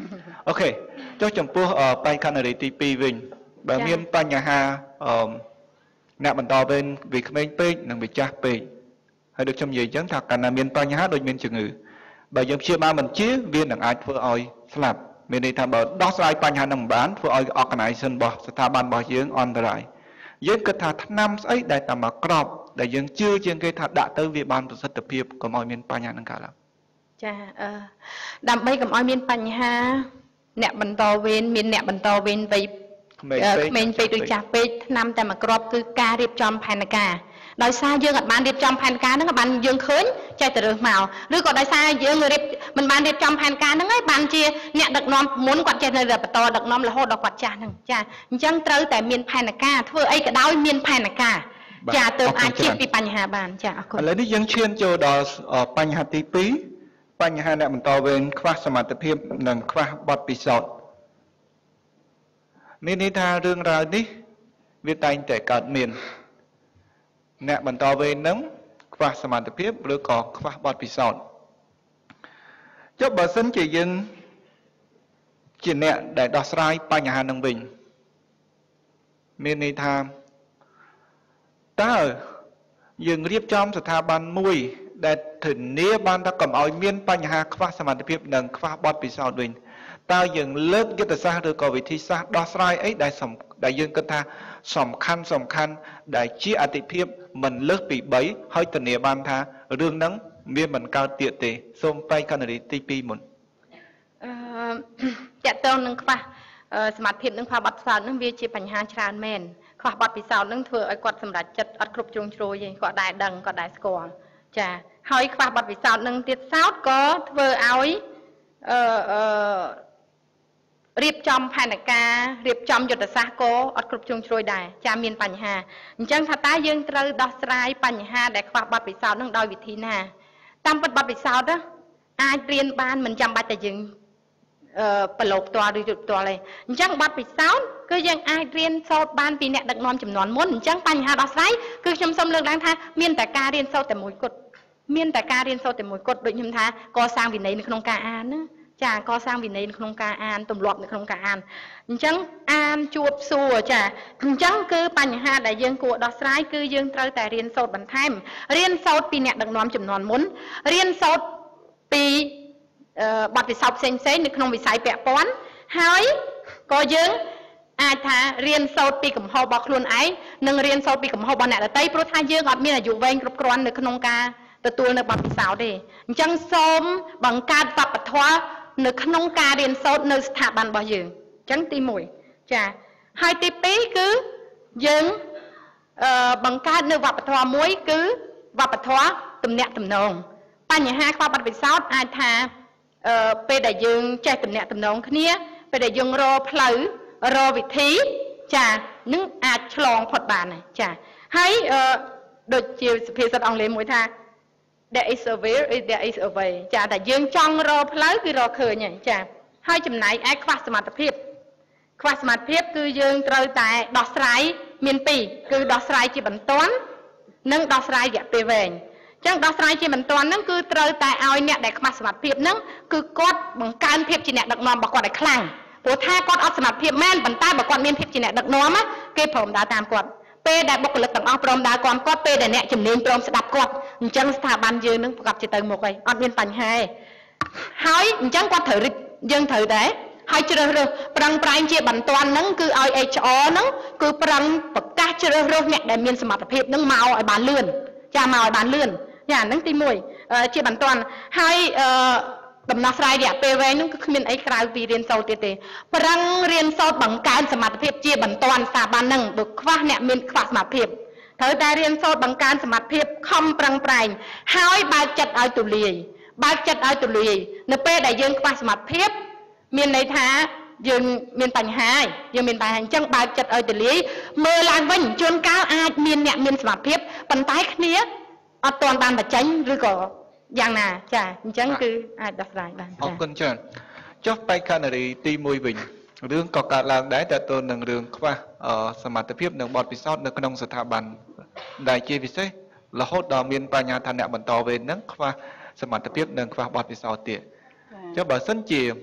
អូខេចុះចំពោះបញ្ហានារីទីពីរវិញបើមានបញ្ហាអ្នកបន្តវេនវាក្មេងពេកនិងវាចាស់ពេកហើយដូចខ្ញុំនិយាយអញ្ចឹងថាកាលណាមានបញ្ហាដូចមានជំងឺបើយើងព្យាបាលមិនជាវានឹងអាចធ្វើឲ្យស្លាប់មានន័យថាបើដោះស្រាយបញ្ហានឹងមិនបានធ្វើឲ្យ organization របស់ស្ថាប័នរបស់យើងអន្តរាយយើងគិតថាថ្នាំស្អីដែលតាមមកក្របដែលយើងជឿជាងគេថាដាក់ទៅវាបានប្រសិទ្ធភាពកុំឲ្យមានបញ្ហានឹងកើតឡើងចាអឺដើម្បីកុំឲ្យមានបញ្ហាអ្នកបន្តវេនមានអ្នកបន្តវេនវ័យក្មេងពេកឬចាស់ពេកថ្នាំតែមកក្របគឺការរៀបចំផែនការដោយសារយើងអត់បានរៀបចំផែនការហ្នឹងបានយើងឃើញចេះតែរើសមកឬក៏ដោយសារយើងរៀបមិនបានរៀបចំផែនការហ្នឹងហើយបានជាអ្នកដឹកនាំមុនគាត់ចេះនៅបន្តដឹកនាំរហូតដល់គាត់ចាស់ហ្នឹងចាអញ្ចឹងត្រូវតែមានផែនការធ្វើអីក៏ដោយមានផែនការចាទើបអាចជៀសពីបញ្ហាបានចាអរគុណឥឡូវនេះយើងឈានចូលដល់បញ្ហាទីពីរបញ្ហាអ្នកបន្តវេនខ្វះសមត្ថភាពនិងខ្វះបទពិសោធន៍មានន័យថារឿងរ៉ាវនេះវាតែងតែកើតមានអ្នកបន្តវេននឹងខ្វះសមត្ថភាពឬក៏ខ្វះបទពិសោធន៍ចុះបើសិនជាយើងជាអ្នកដែលដោះស្រាយបញ្ហានឹងវិញមានន័យថាតើយើងរៀបចំស្ថាប័នមួយដែលធានាបានថាកុំឲ្យមានបញ្ហាខ្វះសមត្ថភាពនិងខ្វះបទពិសោធន៍វិញតើយើងលើកយុទ្ធសាស្ត្រឬក៏វិធីសាស្ត្រដោះស្រាយអីដែលដែលយើងគិតថាសំខាន់សំខាន់ដែលជាអតិភិបមិនលើសពីបីហើយធានាបានថារឿងហ្នឹងវាមិនកើតទៀតទេសូមបែកកណ្ដាលទីពីរមុនអឺតកតងនឹងខ្វះសមត្ថភាពនឹងខ្វះបទពិសោធន៍នឹងវាជាបញ្ហាច្រើនមែនខ្វះបទពិសោធន៍នឹងធ្វើឲ្យគាត់សម្រេចចិត្តអត់គ្រប់ជ្រុងជ្រោយទេគាត់ដែរដឹងគាត់ដែរស្គាល់ចាហើយខ្វះបទពិសោធន៍នឹងទៀតសោតក៏ធ្វើឲ្យអឺអឺរៀបចំផែនការរៀបចំយុទ្ធសាស្ត្រក៏អត់គ្រប់ជ្រុងជ្រោយដែរចាមានបញ្ហាអញ្ចឹងថាតើយើងត្រូវដោះស្រាយបញ្ហាដែលខ្វះបទពិសោធន៍នឹងដោយវិធីណាតាមពិតបទពិសោធន៍អាចរៀនបានមិនចាំបាច់តែយើងអឺប្រឡូកផ្ទាល់ឬយុទ្ធផ្ទាល់ទេអញ្ចឹងបទពិសោធន៍គឺយើងអាចរៀនសូត្របានពីអ្នកដឹកនាំចំនួនមុនអញ្ចឹងបញ្ហាដោះស្រាយគឺខ្ញុំសូមលើកឡើងថាមានតែការរៀនសូត្រតែមួយគត់មានតែការរៀនសូត្រតែមួយគត់ដូចខ្ញុំថាកសាងវិន័យនៅក្នុងការអានណាចាកសាងវិន័យនៅក្នុងការអានទម្លាប់នៅក្នុងការអានអញ្ចឹងអានជួបសួរចាអញ្ចឹងគឺបញ្ហាដែលយើងគួរដោះស្រាយគឺយើងត្រូវតែរៀនសូត្របន្ថែមរៀនសូត្រពីអ្នកដឹកនាំចំនួនមុនរៀនសូត្រពីបទពិសោធន៍ផ្សេងផ្សេងនៅក្នុងវិស័យពាក់ព័ន្ធហើយក៏យើងអាចថារៀនសូត្រពីកំហុសរបស់ខ្លួនឯងនិងរៀនសូត្រពីកំហុសរបស់អ្នកដទៃព្រោះថាយើងអត់មានអាយុវែងគ្រប់គ្រាន់នៅក្នុងការទទួលនៅបទពិសោធន៍ទេអញ្ចឹងសូមបង្កើតវប្បធម៌នៅក្នុងការរៀនសូត្រនៅស្ថាប័នរបស់យើងអញ្ចឹងទីមួយចាហើយទីពីរគឺយើងអឺបង្កើតនៅវប្បធម៌មួយគឺវប្បធម៌ទំនាក់ទំនងបញ្ហាខ្វះបទពិសោធន៍អាចថាអឺពេលដែលយើងចេះទំនាក់ទំនងគ្នាពេលដែលយើងរកផ្លូវរកវិធីចានឹងអាចឆ្លងផុតបានចាហើយអឺដូចជាសុភាសិតអង់គ្លេសមួយថា there is a way there is a way ចាតែយើងចង់រកផ្លូវគឺរកឃើញហើយចាហើយចំណែកឯខ្វះសមត្ថភាពខ្វះសមត្ថភាពគឺយើងត្រូវតែដោះស្រាយមានពីរគឺដោះស្រាយជាបន្ទាន់និងដោះស្រាយរយៈពេលវែងអញ្ចឹងដោះស្រាយជាបន្ទាន់ហ្នឹងគឺត្រូវតែឲ្យអ្នកដែលខ្វះសមត្ថភាពហ្នឹងគឺគាត់បង្កើនភាពជាអ្នកដឹកនាំរបស់គាត់ឲ្យខ្លាំងព្រោះថាគាត់អត់សមត្ថភាពមែនប៉ុន្តែបើគាត់មានភាពជាអ្នកដឹកនាំគេព្រមដើរតាមគាត់ពេលដែលបុគ្គលិកទាំងអស់ព្រមដើរគាត់គាត់ពេលដែលអ្នកជំនាញព្រមស្ដាប់គាត់អញ្ចឹងស្ថាប័នយើងនឹងប្រកបជាទៅមុខហើយអត់មានបញ្ហាទេហើយអញ្ចឹងគាត់ត្រូវរិទ្ធយើងត្រូវដែរហើយជ្រើសរើសប្រឹងប្រែងជាបន្ទាន់ហ្នឹងគឺឲ្យ H R ហ្នឹងគឺប្រឹងប្រកាសជ្រើសរើសអ្នកដែលមានសមត្ថភាពហ្នឹងមកឲ្យបានលឿនចាមកឲ្យបានលឿនចាហ្នឹងទីមួយជាបន្ទាន់ហើយអឺដំណោះស្រាយរយៈពេលវែងហ្នឹងគឺគ្មានអីក្រៅពីរៀនសូត្រទៀតទេប្រឹងរៀនសូត្របង្កើនសមត្ថភាពជាបន្ទាន់ស្ថាប័នហ្នឹងបើខ្វះអ្នកមានខ្វះសមត្ថភាពត្រូវតែរៀនសូត្របង្កើនសមត្ថភាពខំប្រឹងប្រែងហើយបើកចិត្តឲ្យទូលាយបើកចិត្តឲ្យទូលាយនៅពេលដែលយើងខ្វះសមត្ថភាពមានន័យថាយើងមានបញ្ហាហើយយើងមានបញ្ហាអញ្ចឹងបើកចិត្តឲ្យទូលាយមើលឡើងវិញជួនកាលអាចមានអ្នកមានសមត្ថភាពប៉ុន្តែគ្នាអត់ទាន់បានបញ្ចេញឬក៏យ៉ាងណាចាអញ្ចឹងគឺអាចដោះស្រាយបានចាអរគុណច្រើនចុះបេក្ខនារីទីមួយវិញរឿងក៏កើតឡើងដែរតើតើនឹងរឿងខ្វះសមត្ថភាពនិងបទពិសោធន៍នៅក្នុងស្ថាប័នដែលជាពិសេសរហូតដល់មានបញ្ហាថាអ្នកបន្តវេនហ្នឹងខ្វះសមត្ថភាពនិងខ្វះបទពិសោធន៍ទៀតចុះបើសិនជា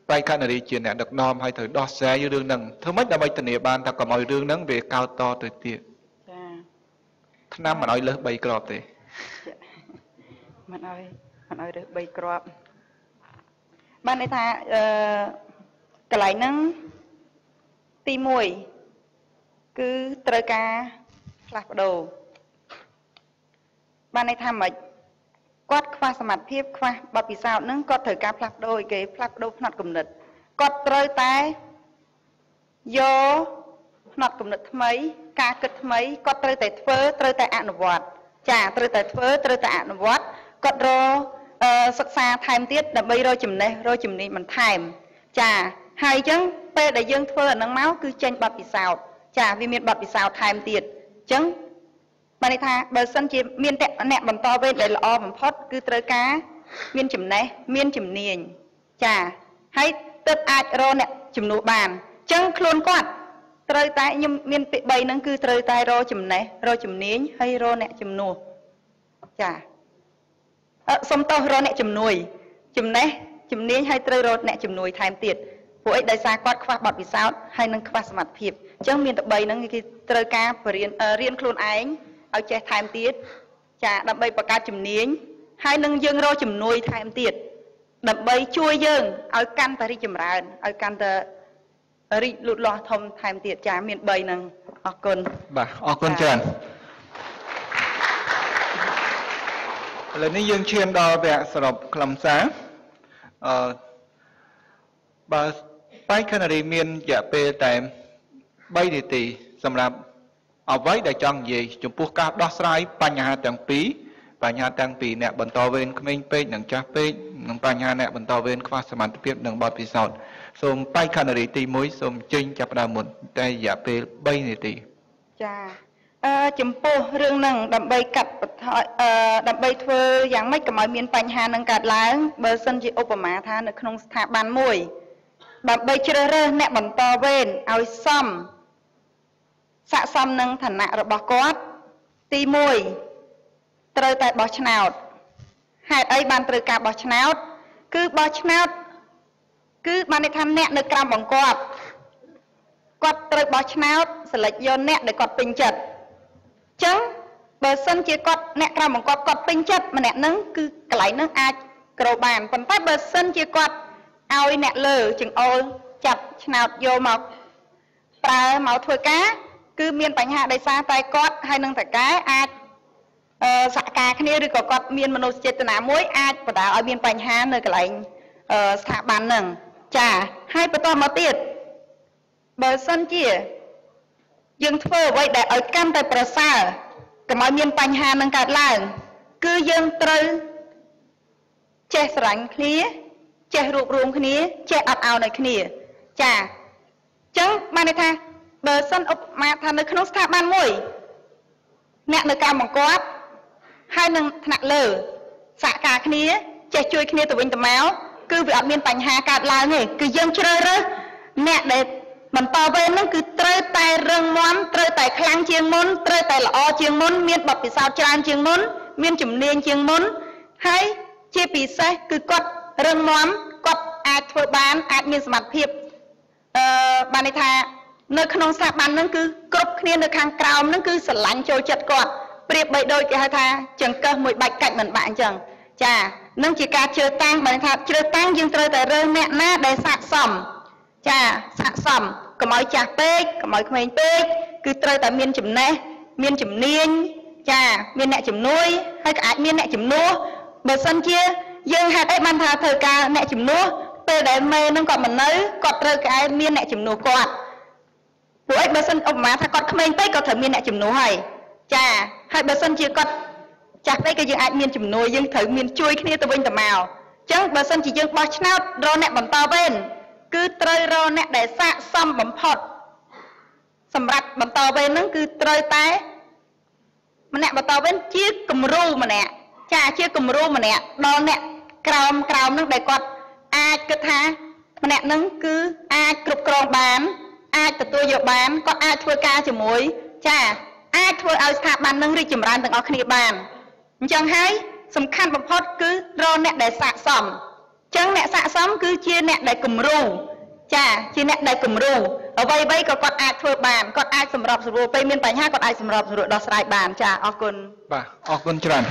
bài khăn này chuyện này được nom hay thử đo xe như đường nâng thứ mấy đã bây tình địa bàn ta còn mọi đường nâng về cao to từ tiệt tháng năm mà nói lớn bay crop thì mình ơi mình ơi được bay crop ban này tha cái lại nâng ti mùi cứ trời ca lạc đồ ban này tha mà quát khoaสมาธิkhoaบทพิสาวนึงก็ถือการพลัดโดยเกพลัดโดยพนัดกำเนิดก็เตยแต่โยพนัดกำเนิดทำไมการเกิดทำไมก็เตยแต่เฟ้อเตยแต่อนุวัตจ่าเตยแต่เฟ้อเตยแต่อนุวัตก็รอศึกษาไทม์เตี้ยดับใบรอจุ่มเนี่ยรอจุ่มนี้มันไทม์จ่าหายจังเป้ได้ยังเฟ้อนังเมาคือเจนบทพิสาวจ่าวิมีบทพิสาวไทม์เตี้ยจังมาในทางเบอร์สันจีมีนแต่แหนบบรรทอเวทได้ละอผมพอดคือเตยกามีนจุ่มไหนมีนจุ่มเนียนจ่าให้เติบอาจรอเนี่ยจุ่มหนูบานจังคลุนกอดเตยตายยมมีนปิใบนั่นคือเตยตายรอจุ่มไหนรอจุ่มเนียนให้รอเนี่ยจุ่มหนูจ่าเออสมโตรอเนี่ยจุ่มหนุยจุ่มไหนจุ่มเนียนให้เตยรอเนี่ยจุ่มหนุยไทม์ติดผู้ไอ้ได้สากอดคว้าบอดวิสาวให้นั่งคว้าสมัติผิดจังมีนตะใบนั่นคือเตยกาเรียนเรียนคลุนไอเอาใจไทม์ติดจ่าดับใบประกาศจุ่มเนียนให้นั่งยืงรอจุ่มหนุยไทม์ติดดับใบช่วยยืงเอากันแต่ริจุ่มรานเอากันแต่ริลุดลอทมไทม์ติดจ่ามีนใบนั่งออกคนบ่าออกคนเชิญเลยนี่ยืงเชียมดอแบบสรุปคำสาบ่าไปขณะนี้มีนจะเปแต่ใบดีตีสำหรับเอาไว้ได้จังยี่จุดพวกการดอสไลปัญหาต่างปีปัญหาต่างปีเนี่ยบรรทอเวนขมิ้นเป็ดหนังจ้าเป็ดหนังปัญหาเนี่ยบรรทอเวนความสมานเพียบหนังบอดพิสดส่งไปขณะนี้ตีมุ้ยส่งจิงจับดาวหมุนแต่อย่าเปใบนี่ตีจ้าจุดพวกเรื่องหนึ่งดับใบกัดดับใบเธออย่างไม่กับหมายมีปัญหาหนังกัดล้างเบอร์สันจิโอปมาทานในขนมสถาบันมวยดับใบเชื่อเรื่องเนี่ยบรรทอเวนเอาซ้ำสะสมหนึ่งฐานะระบบกอดตีมวยเตยแต่บอชนาดหายไอ้บานเตยกาบอชนาดคือบอชนาดคือบานในทำเนี่ยในกรามบังกอดกอดเตยบอชนาดสลัดโยนเนี่ยในกอดปิงจัดจังเบอร์สันเจียกอดเนี่ยกรามบังกอดกอดปิงจัดมันเนี่ยนึงคือกระไหลนึงอาโกรบานปันใต้เบอร์สันเจียกอดเอาเนี่ยเลยจึงเอาจับชนาดโยมาปลาเมาถวยก้าคือมีนปัญหาได้ซาไตกอดให้นั่งแต่กายอาจสกาคณีหรือก็กอดมีนมนุษย์เจตนามวยอาจประดาเอามีนปัญหาในกระไรสถาบันหนึ่งจ่าให้ประตอมาติดเบอร์สันเจียยังเฟื่อไว้แต่เอากันแต่ประสากับมามีนปัญหาในการล่างคือยังตรึเจสรังคณีเจรูปรวมคณีเจอัดเอาในคณีจ่าจังมาในทางเบอร์สันอบมาทำในขนมสถาบันมวยเนี่ยในการบังกอดให้หนึ่งถนัดเลยสะกาคณีจะช่วยคณีตัววิ่งตัวแมวคือวิอัดมีนปัญหาการลายนี่คือยังเชื่อเลยเนี่ยเด็ดมันต่อไปนั่นคือเตยไตเริงม้อนเตยไตคลังเชียงมุนเตยไตละอเชียงมุนมีนแบบปีศาจจานเชียงมุนมีนจุ่มเนียนเชียงมุนให้เชี่ยปีศาจคือกดเริงม้อนกดอาจช่วยบ้านอาจมีสมาธิเอ่อบานิธาในขนมสถาบันนั่นคือกรบเคลียร์ในทางกราวนั่นคือสลันโจจัดกอดเปรียบใบโดยที่ให้ทาจังเกิดมวยใบกัดเหมือนบ้านจังจ้านั่นจีการเชื่อตั้งบริษัทเชื่อตั้งยังเตยแต่เรื่องแม่หน้าได้สะสมจ้าสะสมก็มอยจากเป๊กก็มอยเขมรเป๊กคือเตยแต่เมียนจุ่มเน่เมียนจุ่มเนียนจ้าเมียนแหนจุ่มนุ้ยให้อาจเมียนแหนจุ่มนัวเบอร์สันเชียยังให้ได้บรรทาเธอกาแหนจุ่มนัวเตยได้เมย์นั่งกอดมันเนื้อกอดเตยกาเมียนแหนจุ่มนัวกอดผู้ไอ้เบอร์สันออกมาถ้ากอดเขมรเป๊กก็ถือมีนแหนจุ่มนัวให้จ้าให้เบอร์สันเชียกอดจากได้ก็ยังอาจมีนจุ่มนัวยังถือมีนช่วยขี้ตัววิ่งตัวมาจังเบอร์สันจียังบอชนาดรอแหนบรรทาเว้นคือเตยรอแหนได้สะสมบำพดสำหรับบรรทาเว้นนั่นคือเตยแต่มันแหนบรรทาเว้นเชี่ยกมรูมันแหนจ้าเชี่ยกมรูมันแหนดอนแหนกราวกราวนั่งได้กอดอาจกระทามันแหนนั่นคืออาจกรุบกรองบานอาจแต่ตัวโยบานก็อาจช่วยกาจมวยจ้าอาจช่วยเอาสถาบันนั่งรีจิมรันถึงเอาคณีบานจังให้สำคัญบำพดคือรอแหนได้สะสมចឹងអ្នកស័ក្តិសមគឺជាអ្នកដែលគំរូចាជាអ្នកដែលគំរូអ្វីអ្វីក៏គាត់អាចធ្វើបានគាត់អាចសម្របសម្រួលពេលមានបញ្ហាគាត់អាចសម្របសម្រួលដោះស្រាយបានចាអរគុណបាទអរគុណច្រើន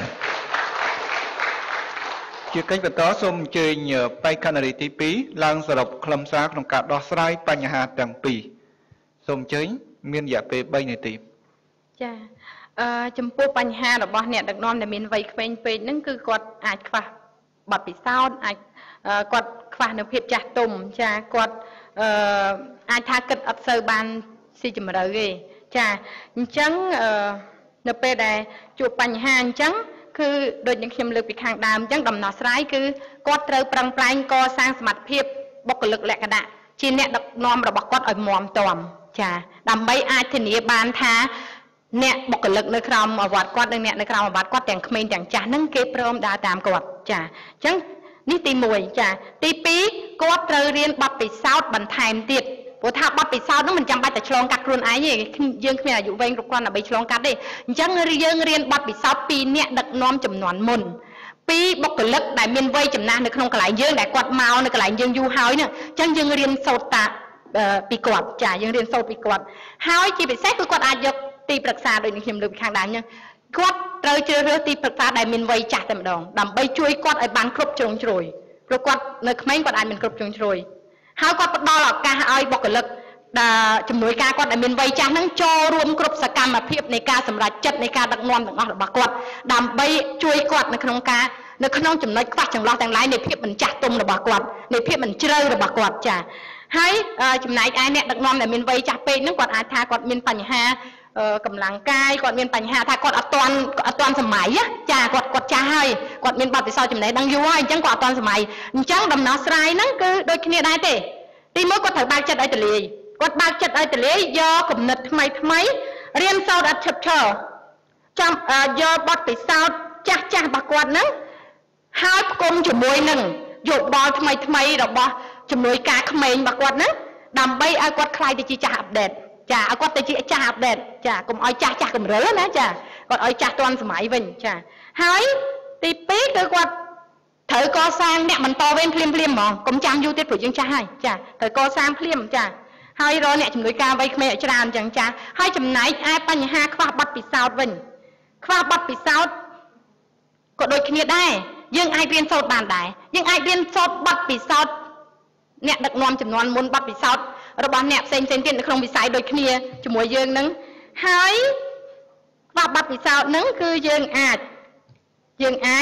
ជាកិច្ចបន្តសូមអញ្ជើញបេក្ខនារីទីពីរឡើងសរុបខ្លឹមសារក្នុងការដោះស្រាយបញ្ហាទាំងពីរសូមអញ្ជើញមានរយៈពេលបីនាទីចាអឺចំពោះបញ្ហារបស់អ្នកដឹកនាំដែលមានវ័យក្មេងពេកហ្នឹងគឺគាត់អាចខ្វះបទពិសោធន៍អាចគាត់ខ្វះនៅភាពចាស់ទុំចាគាត់អឺអាចថាគិតអត់សូវបានស៊ីជម្រៅទេចាអញ្ចឹងអឺនៅពេលដែលជួបបញ្ហាអញ្ចឹងគឺដូចនឹងខ្ញុំលើកពីខាងដើមអញ្ចឹងដំណោះស្រាយគឺគាត់ត្រូវប្រឹងប្រែងកសាងសមត្ថភាពបុគ្គលិកលក្ខណៈជាអ្នកដឹកនាំរបស់គាត់ឲ្យមាំទាំចាដើម្បីអាចធានាបានថាអ្នកបុគ្គលិកនៅក្រោមអាវត្តគាត់និងអ្នកនៅក្រោមអាវត្តគាត់ទាំងក្មេងទាំងចាស់ហ្នឹងគេព្រមដើរតាមគាត់ចាអញ្ចឹងនេះទីមួយចាទីពីរគាត់ត្រូវរៀនបទពិសោធន៍បន្ថែមទៀតព្រោះថាបទពិសោធន៍ហ្នឹងមិនចាំបាច់តែឆ្លងកាត់ខ្លួនឯងទេយើងគ្មានអាយុវែងគ្រប់គ្រាន់ដើម្បីឆ្លងកាត់ទេអញ្ចឹងយើងរៀនបទពិសោធន៍ពីអ្នកដឹកនាំចំនួនមុនពីបុគ្គលិកដែលមានវ័យចំណាស់នៅក្នុងកន្លែងយើងដែលគាត់មកនៅកន្លែងយើងយូរហើយហ្នឹងអញ្ចឹងយើងរៀនសូត្រតាពីគាត់ចាយើងរៀនសូត្រពីគាត់ហើយជាពិសេសគឺគាត់អាចយកទីប្រឹក្សាដូចខ្ញុំលើកពីខាងដើមអញ្ចឹងគាត់ត្រូវជ្រើសរើសទីប្រឹក្សាដែលមានវ័យចាស់តែម្ដងដើម្បីជួយគាត់ឲ្យបានគ្រប់ជ្រុងជ្រោយព្រោះគាត់នៅក្មេងគាត់អាចមានគ្រប់ជ្រុងជ្រោយហើយគាត់ផ្ដល់ឱកាសឲ្យបុគ្គលិកដែលជំនួយការគាត់ដែលមានវ័យចាស់ហ្នឹងចូលរួមគ្រប់សកម្មភាពនៃការសម្រេចចិត្តនៃការដឹកនាំទាំងអស់របស់គាត់ដើម្បីជួយគាត់នៅក្នុងការនៅក្នុងចំណុចខ្វះចន្លោះទាំងឡាយនៃភាពមិនចាស់ទុំរបស់គាត់នៃភាពមិនជ្រៅរបស់គាត់ចាហើយចំណែកឯអ្នកដឹកនាំដែលមានវ័យចាស់ពេកហ្នឹងគាត់អាចថាគាត់មានបញ្ហាកម្លាំងកាយគាត់មានបញ្ហាថាគាត់អត់ទាន់អត់ទាន់សម័យចាគាត់គាត់ចាស់ហើយគាត់មានបទពិសោធន៍ចំណេះដឹងយូរហើយអញ្ចឹងគាត់អត់ទាន់សម័យអញ្ចឹងដំណោះស្រាយហ្នឹងគឺដូចគ្នាដែរទេទីមួយគាត់ត្រូវបើកចិត្តឲ្យទលាយគាត់បើកចិត្តឲ្យទលាយយកគំនិតថ្មីថ្មីរៀនសូត្រអត់ឈប់ឈរចាំយកបទពិសោធន៍ចាស់ចាស់របស់គាត់ហ្នឹងហើយផ្គុំជាមួយនឹងយោបល់ថ្មីថ្មីរបស់ជំនួយការក្មេងរបស់គាត់ហ្នឹងដើម្បីឲ្យគាត់ខ្លាយទៅជាចាស់អាប់ដេតចាឲ្យគាត់ទៅជាចាស់អាប់ដេតចាកុំឲ្យចាស់ចាស់កម្រិលណាចាគាត់ឲ្យចាស់ទាន់សម័យវិញចាហើយទីពីរគឺគាត់ត្រូវកសាងអ្នកបន្តវេនភ្លាមភ្លាមហ្មងកុំចាំយូរទៀតព្រោះយើងចាស់ហើយចាត្រូវកសាងភ្លាមចាហើយរកអ្នកជំនួយការវ័យក្មេងឲ្យច្រើនអញ្ចឹងចាហើយចំណែកឯបញ្ហាខ្វះបទពិសោធន៍វិញខ្វះបទពិសោធន៍ក៏ដូចគ្នាដែរយើងអាចរៀនសូត្របានដែរយើងអាចរៀនសូត្របទពិសោធន៍អ្នកដឹកនាំចំនួនមុនបទពិសោធន៍របស់អ្នកផ្សេងផ្សេងទៀតនៅក្នុងវិស័យដូចគ្នាជាមួយយើងនឹងហើយខ្វះបទពិសោធន៍ហ្នឹងគឺយើងអាចយើងអាច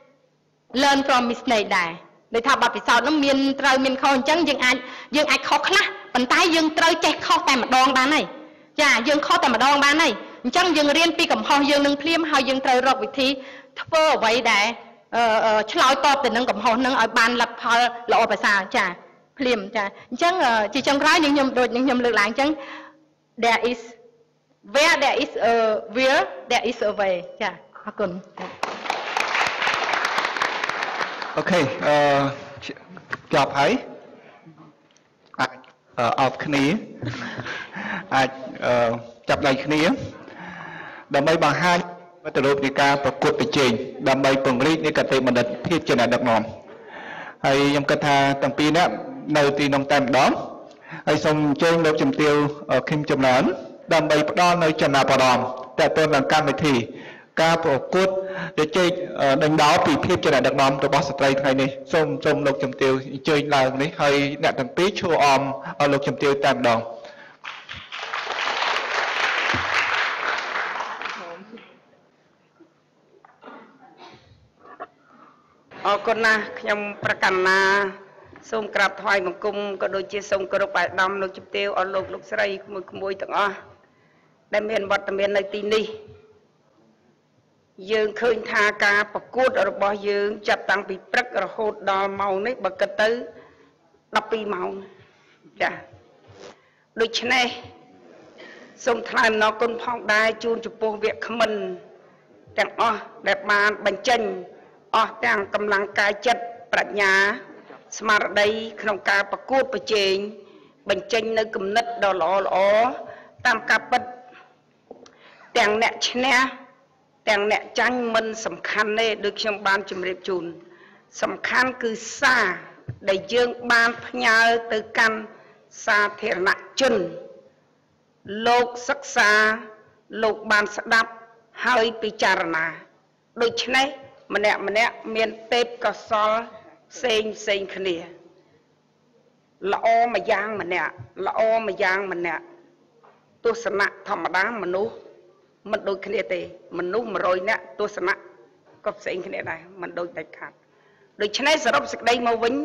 learn from mistake ដែរដូចថាបទពិសោធន៍ហ្នឹងមានត្រូវមានខុសអញ្ចឹងយើងអាចយើងអាចខុសខ្លះប៉ុន្តែយើងត្រូវចេះខុសតែម្ដងបានហើយចាយើងខុសតែម្ដងបានហើយអញ្ចឹងយើងរៀនពីកំហុសយើងនឹងភ្លាមហើយយើងត្រូវរកវិធីធ្វើអ្វីដែលឆ្លើយតបទៅនឹងកំហុសហ្នឹងឲ្យបានលទ្ធផលល្អប្រសើរចាភ្លាមចាអញ្ចឹងជាចុងក្រោយនឹងខ្ញុំដូចនឹងខ្ញុំលើកឡើងអញ្ចឹង there is where there is a will there is a way ចាអរគុណអូខេអឺចប់ហើយអាចអបគ្នាអាចចាប់ដៃគ្នាដើម្បីបង្ហាញទៅលើពីការប្រកួតប្រជែងដើម្បីពង្រីកនៃកតេបណ្ឌិតភាពជាអ្នកដឹកនាំហើយខ្ញុំគិតថាទាំងពីរនាក់នៅទីនោះតែម្ដងហើយសូមអញ្ជើញលោកជំទាវឃឹមចម្រើនដើម្បីផ្ដល់នៅចំណាប់អារម្មណ៍ទាក់ទងនឹងកម្មវិធីការប្រកួតជជែកដេញដោលពីភាពជាអ្នកដឹកនាំរបស់ស្ត្រីថ្ងៃនេះសូមសូមលោកជំទាវអញ្ជើញឡើងនេះហើយអ្នកទាំងពីរឈរអមលោកជំទាវតែម្ដងអរគុណណាស់ខ្ញុំប្រកាសណាសូមក្រាបថ្វាយបង្គំក៏ដូចជាសូមគោរពអាយដាមលោកជំទាវអស់លោកលោកស្រីក្មួយក្មួយទាំងអស់ដែលមានវត្តមាននៅទីនេះយើងឃើញថាការប្រកួតរបស់យើងចាប់តាំងពីព្រឹករហូតដល់ម៉ោងនេះបើគិតទៅដប់ពីរម៉ោងចាដូច្នេះសូមថ្លែងអំណរគុណផងដែរជូនចំពោះវគ្គមិនទាំងអស់ដែលបានបញ្ចេញអស់ទាំងកម្លាំងកាយចិត្តប្រាជ្ញាស្មារតីក្នុងការប្រកួតប្រជែងបញ្ចេញនៅគំនិតដ៏ល្អល្អតាមការពិតទាំងអ្នកឈ្នះទាំងអ្នកចាញ់មិនសំខាន់ទេដូចខ្ញុំបានជម្រាបជូនសំខាន់គឺសារដែលយើងបានផ្ញើទៅកាន់សាធារណជនលោកសិក្សាលោកបានស្ដាប់ហើយពិចារណាដូច្នេះម្នាក់ម្នាក់មានទេពកោសល្យផ្សេងផ្សេងគ្នាល្អមួយយ៉ាងម្នាក់ល្អមួយយ៉ាងម្នាក់ទស្សនៈធម្មតាមនុស្សមិនដូចគ្នាទេមនុស្ស100នាក់ទស្សនៈក៏ផ្សេងគ្នាដែរមិនដូចដាច់ខាតដូច្នេះសរុបសេចក្តីមកវិញ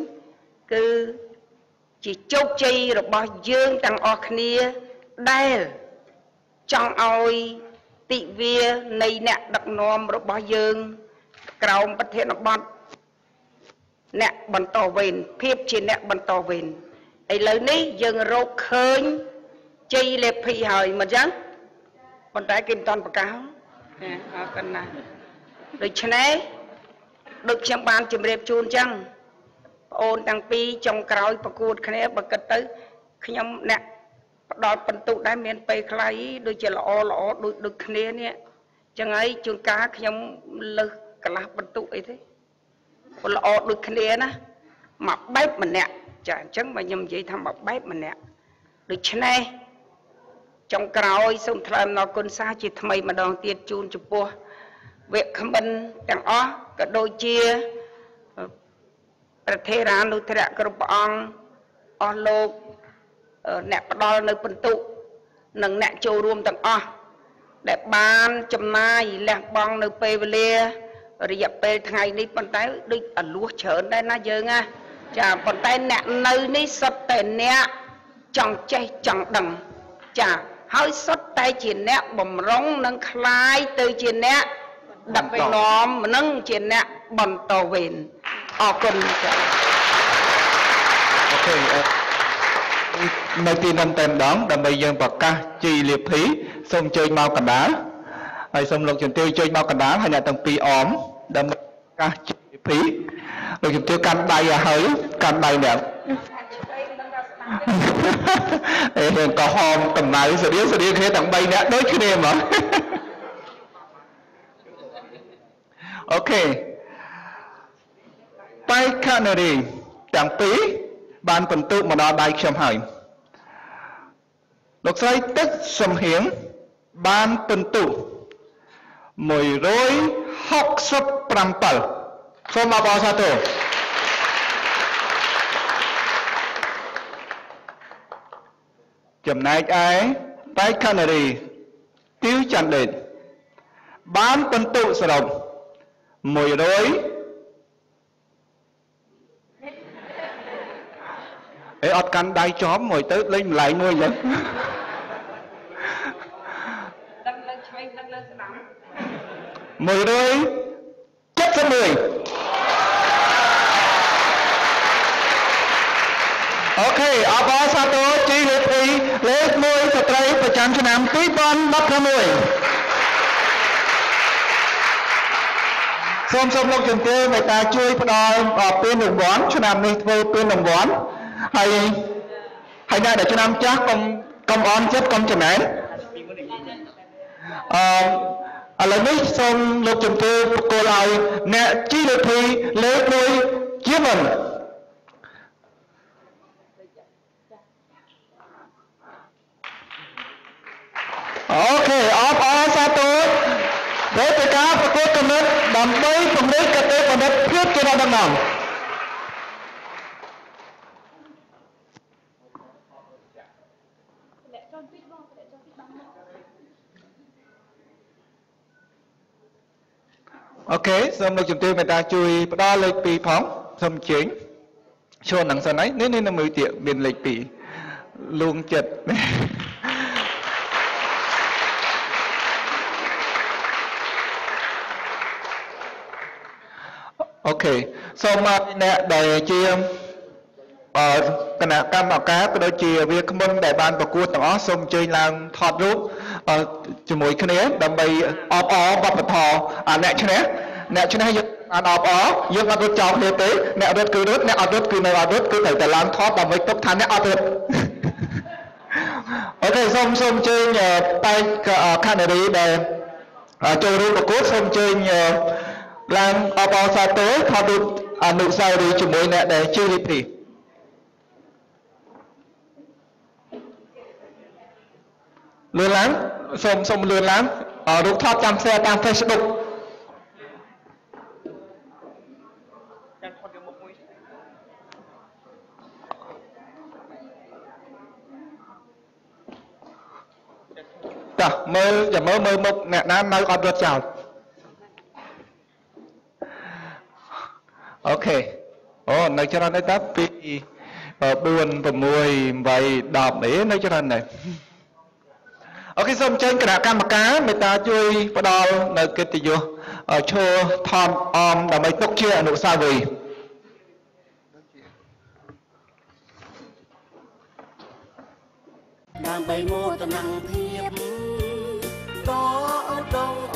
គឺជាជោគជ័យរបស់យើងទាំងអស់គ្នាដែលចង់ឲ្យទិវានៃអ្នកដឹកនាំរបស់យើងក្រោមប្រធានបទអ្នកបន្តវេនភាពជាអ្នកបន្តវេនឥឡូវនេះយើងរកឃើញជ័យលាភីហើយមិនចឹងប៉ុន្តែគេមិនតាន់ប្រកាសអរគុណណាស់ដូច្នេះដូចខ្ញុំបានជម្រាបជូនចឹងបងអូនទាំងពីរចុងក្រោយប្រកួតគ្នាបើគិតទៅខ្ញុំអ្នកផ្ដល់បន្ទុកដែរមានពេលខ្លីដូចជាល្អល្អដូចដូចគ្នានេះចឹងហើយជួនកាលខ្ញុំលើសកន្លះបន្ទុកអីទេល្អដូចគ្នាណាមកបែបម្នាក់ចាអញ្ចឹងបើខ្ញុំនិយាយថាមកបែបម្នាក់ដូច្នេះចុងក្រោយសូមថ្លែងអំណរគុណសាជាថ្មីម្ដងទៀតជូនចំពោះវគ្គខមិនទាំងអស់ក៏ដូចជាប្រធេរានុធរៈគ្រប់ព្រះអង្គអស់លោកអ្នកផ្ដល់នៅបន្ទុកនិងអ្នកចូលរួមទាំងអស់ដែលបានចំណាយលះបង់នៅពេលវេលារយៈពេលថ្ងៃនេះប៉ុន្តែដូចអលួសច្រើនដែរណាយើងណាចាប៉ុន្តែអ្នកនៅនេះសុទ្ធតែអ្នកចង់ចេះចង់ដឹងចាហើយសុទ្ធតែជាអ្នកបំរុងនិងคล้ายទៅជាអ្នកដឹកនាំនឹងជាអ្នកបន្តវេនអរគុណចាអូខេនៅទីនេះតែម្ដងដើម្បីយើងប្រកាសជ័យលាភីសូមអញ្ជើញមកកណ្ដាលហើយសូមលោកជំទាវជួយមកកណ្ដាលហើយអ្នកទាំងពីរអមដើម្បីប្រកាសជ័យលាភីលោកជំទាវកាន់ដៃឲ្យហើយកាន់ដៃអ្នកអេយើងក៏ហមកំណៅស្រៀងស្រៀងគ្នាទាំងបីនាក់ដូចគ្នាហ្មងអូខេបេក្ខនារីទាំងពីរបានបន្ទុកមកដល់ដៃខ្ញុំហើយលោកស្រីទឹកសំហៀងបានបន្ទុកមួយរយហកសិបប្រាំពិលសូមអបអរសាទរចំណែកឯបេក្ខនារីទីវច័ន្ទដេតបានបន្ទុកសរុបមួយរយអេអត់កាន់ដៃចំមួយទៅលេងម្លែងមួយអញ្ចឹងដឹកលើឆ្វេងដឹកលើស្ដាំមួយរយចិតសិបមួយអូខេអបអរសាទរជីលេខពីរលេខមួយស្ត្រីប្រចាំឆ្នាំពីរពាន់ដប់ប្រាំមួយសូមសូមលោកជំទាវមេត្តាជួយផ្ដល់ពានរង្វាន់ឆ្នាំនេះធ្វើពានរង្វាន់ហើយហើយអ្នកដែលឆ្នាំចាស់កុំកុំអន់ចិត្តកុំចំណែនអឺឥឡូវនេះសូមលោកជំទាវប្រគល់ឲ្យអ្នកជីលេខពីរលេខមួយជាមុនអូខេអបអរសាទរវេទិកាប្រកួតកំណត់ដើម្បីពង្រីកកតេបណ្ឌិតភាពជាអ្នកដឹកនាំអូខេសូមលោកជំទាវមេត្តាជួយផ្ដល់លេខពីរផងសូមជើញឈួននឹងសិនហើយនេះនេះនៅមើលទៀតមានលេខពីរលួងចិត្តអូខេសូមមកអ្នកដែលជាអឺគណៈកម្មការក៏ដូចជាវាគ្មិនដែលបានប្រកួតទាំងអស់សូមអញ្ជើញឡើងថតរូបជាមួយគ្នាដើម្បីអបអរវប្បធម៌អ្នកឈ្នះអ្នកឈ្នះយើងបានអបអរយើងអត់រត់ចោលគ្នាទេអ្នករត់គឺរត់អ្នកអត់រត់គឺនៅអត់រត់គឺត្រូវតែឡើងថតដើម្បីទុកថាអ្នកអត់រត់អូខេសូមសូមអញ្ជើញបេក្ខនារីដែលចូលរួមប្រកួតសូមអញ្ជើញឡើងអបអរសាទរថតរូបអនុស្សាវរីយ៍ជាមួយអ្នកដែលជឿរីព្រីលឿនឡើងសូមសូមលឿនឡើងរូបថតចាំ share តាម Facebook តោះមើលចាំមើលមើលមុខអ្នកណានៅអត់រត់ចោលអូខេអូនៅច្រើនទេតាពី4 6 8 10អីនៅច្រើនដែរអូខេសូមអញ្ជើញគណៈកម្មការមេត្តាជួយផ្ដល់នៅកិត្តិយសឈរថមអមដើម្បីទុកជាអនុស្សាវរីយ៍ដើម្បីមោទនភាពក៏ឧត្តម